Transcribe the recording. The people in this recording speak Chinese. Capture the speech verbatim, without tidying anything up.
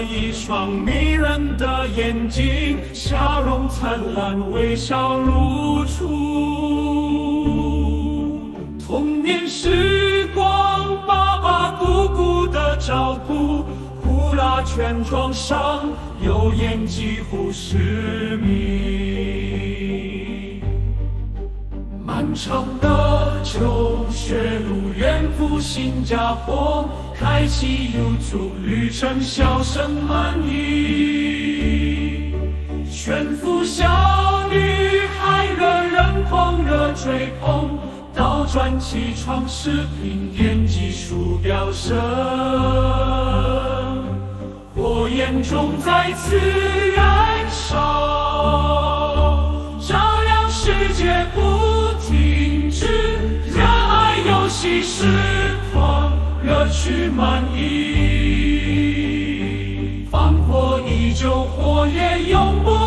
一双迷人的眼睛，笑容灿烂，微笑如初。童年时光，爸爸姑姑的照顾，呼啦圈装上，油烟几乎失明。漫长的求学路，远赴新加坡，开启 YouTube 旅程，笑声满溢。悬浮小女孩，惹人狂热追捧，倒转起床视频，点击鼠标声，火焰中再次燃烧，照亮世界不停止。热爱游戏实况，乐趣满溢，放火依旧，火焰永不